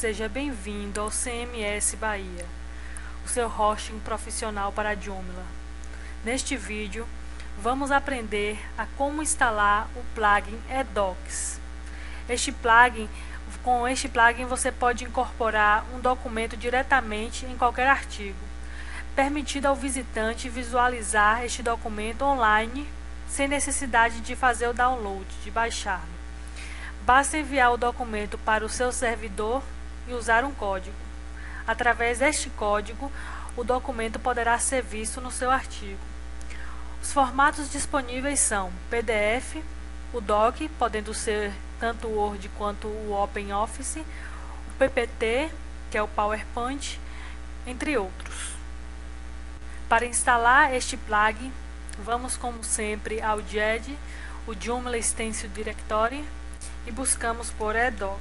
seja bem-vindo ao CMS Bahia, o seu hosting profissional para a Joomla. Neste vídeo, vamos aprender a como instalar o plugin eDocs. Com este plugin você pode incorporar um documento diretamente em qualquer artigo, permitindo ao visitante visualizar este documento online sem necessidade de fazer o download, de baixá-lo. Basta enviar o documento para o seu servidor e usar um código. Através deste código, o documento poderá ser visto no seu artigo. Os formatos disponíveis são PDF, o Doc, podendo ser tanto o Word quanto o OpenOffice, o PPT, que é o PowerPoint, entre outros. Para instalar este plugin, vamos como sempre ao GED, o Joomla Stencil Directory, e buscamos por eDocs.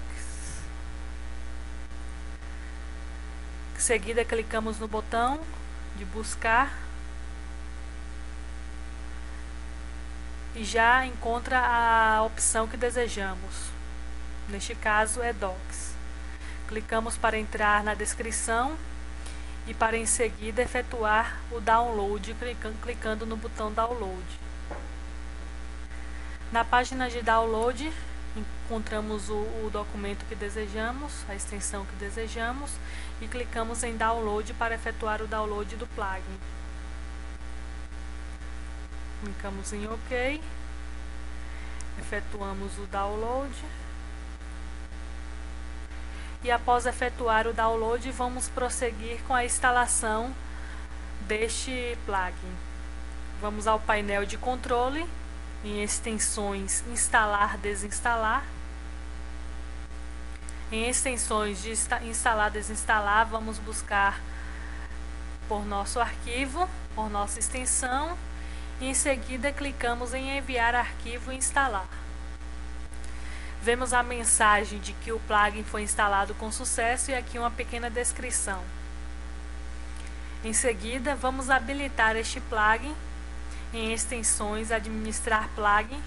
Em seguida, clicamos no botão de buscar e já encontra a opção que desejamos, neste caso eDocs. Clicamos para entrar na descrição e para em seguida efetuar o download, clicando no botão download. Na página de download, encontramos o documento que desejamos, a extensão que desejamos, e clicamos em download para efetuar o download do plugin. Clicamos em OK, efetuamos o download e após efetuar o download vamos prosseguir com a instalação deste plugin. Vamos ao painel de controle, em extensões instalar, desinstalar. Em extensões de instalar, desinstalar, vamos buscar por nosso arquivo, por nossa extensão, e em seguida clicamos em enviar arquivo e instalar. Vemos a mensagem de que o plugin foi instalado com sucesso e aqui uma pequena descrição. Em seguida, vamos habilitar este plugin em extensões, administrar plugin,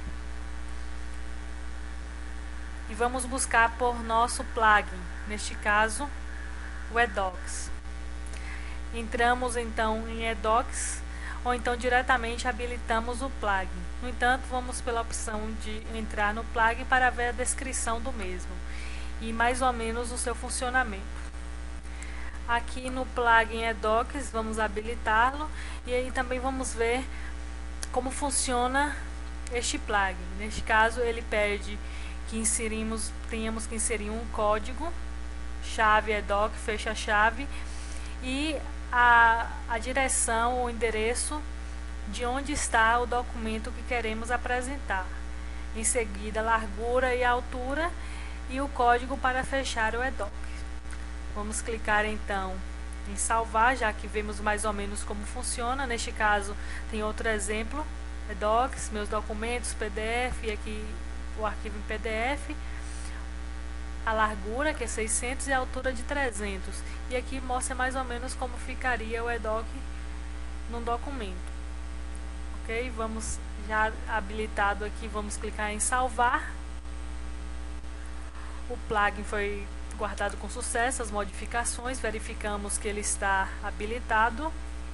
e vamos buscar por nosso plugin, neste caso o eDocs. Entramos então em eDocs ou então diretamente habilitamos o plugin. No entanto, vamos pela opção de entrar no plugin para ver a descrição do mesmo e mais ou menos o seu funcionamento. Aqui no plugin eDocs vamos habilitá-lo e aí também vamos ver como funciona este plugin. Neste caso, ele pede que tenhamos que inserir um código, chave eDoc, fecha chave, e a direção, o endereço de onde está o documento que queremos apresentar. Em seguida, largura e altura e o código para fechar o eDoc. Vamos clicar então em salvar, já que vemos mais ou menos como funciona. Neste caso tem outro exemplo, eDocs, meus documentos, PDF, e aqui o arquivo em PDF, a largura que é 600 e a altura de 300, e aqui mostra mais ou menos como ficaria o eDoc num documento. Ok, vamos já habilitado aqui, vamos clicar em salvar. O plugin foi guardado com sucesso, as modificações, verificamos que ele está habilitado.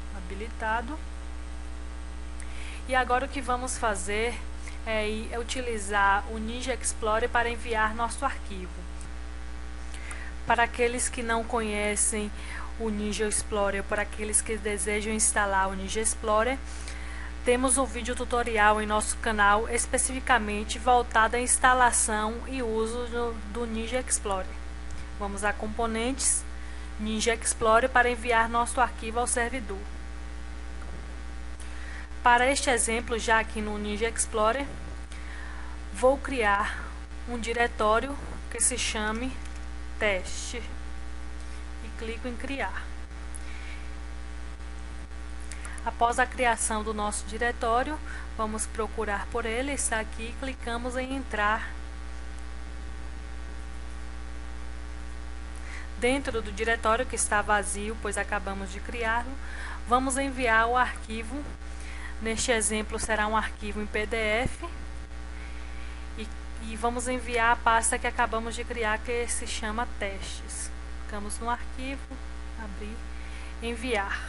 E agora o que vamos fazer é utilizar o Ninja Explorer para enviar nosso arquivo. Para aqueles que não conhecem o Ninja Explorer, para aqueles que desejam instalar o Ninja Explorer, temos um vídeo tutorial em nosso canal especificamente voltado à instalação e uso do Ninja Explorer. Vamos a componentes, Ninja Explorer para enviar nosso arquivo ao servidor. Para este exemplo, já aqui no Ninja Explorer, vou criar um diretório que se chame teste e clico em criar. Após a criação do nosso diretório, vamos procurar por ele, está aqui, clicamos em entrar. Dentro do diretório que está vazio, pois acabamos de criá-lo, vamos enviar o arquivo. Neste exemplo será um arquivo em PDF, e e vamos enviar a pasta que acabamos de criar, que se chama testes. Clicamos no arquivo, abrir, enviar.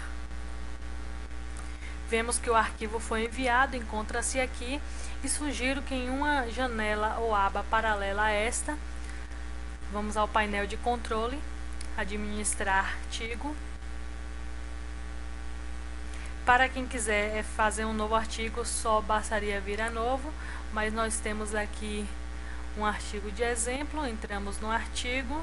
Vemos que o arquivo foi enviado, encontra-se aqui, e sugiro que em uma janela ou aba paralela a esta, vamos ao painel de controle, administrar artigo. Para quem quiser fazer um novo artigo, só bastaria vir a novo, mas nós temos aqui um artigo de exemplo. Entramos no artigo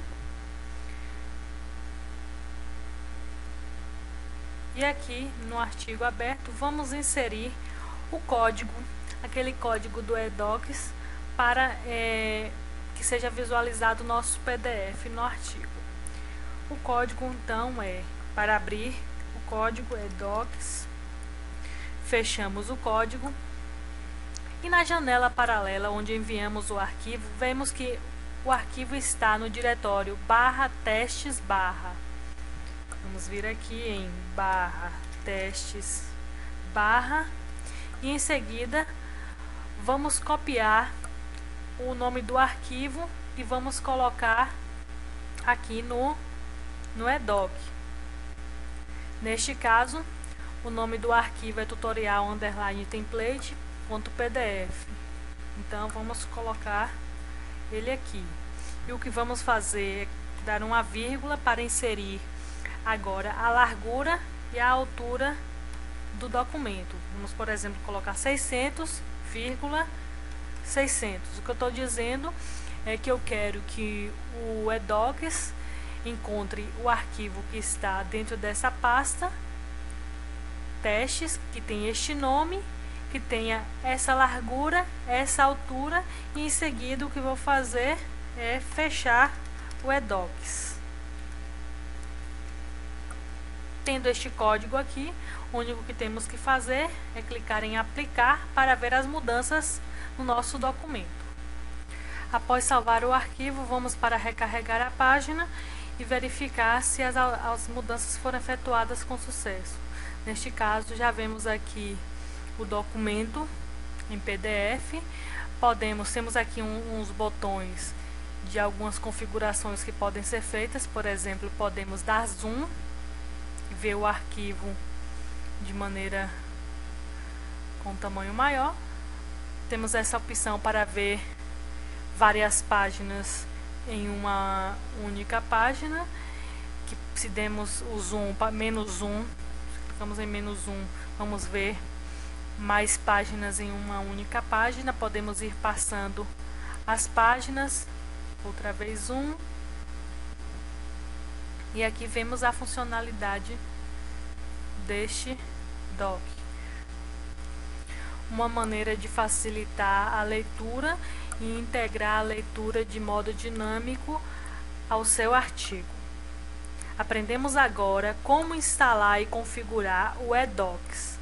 e aqui no artigo aberto vamos inserir o código, aquele código do eDocs, para que seja visualizado o nosso PDF no artigo. O código então é, para abrir o código eDocs, fechamos o código e na janela paralela onde enviamos o arquivo, vemos que o arquivo está no diretório /testes/. Vamos vir aqui em /testes/ e em seguida vamos copiar o nome do arquivo e vamos colocar aqui no eDoc. Neste caso, o nome do arquivo é tutorial_template.pdf. Então vamos colocar ele aqui. E o que vamos fazer é dar uma vírgula para inserir agora a largura e a altura do documento. Vamos, por exemplo, colocar 600,600. O que eu estou dizendo é que eu quero que o eDocs encontre o arquivo que está dentro dessa pasta, testes, que tem este nome, que tenha essa largura, essa altura, e em seguida o que vou fazer é fechar o eDocs. Tendo este código aqui, o único que temos que fazer é clicar em aplicar para ver as mudanças no nosso documento. Após salvar o arquivo, vamos para recarregar a página e verificar se as mudanças foram efetuadas com sucesso. Neste caso, já vemos aqui o documento em PDF. Temos aqui uns botões de algumas configurações que podem ser feitas. Por exemplo, podemos dar zoom e ver o arquivo de maneira com tamanho maior. Temos essa opção para ver várias páginas em uma única página, que se demos o zoom para menos zoom, clicamos em menos zoom, vamos ver mais páginas em uma única página. Podemos ir passando as páginas, outra vez zoom, e aqui vemos a funcionalidade deste doc. Uma maneira de facilitar a leitura e integrar a leitura de modo dinâmico ao seu artigo. Aprendemos agora como instalar e configurar o eDocs.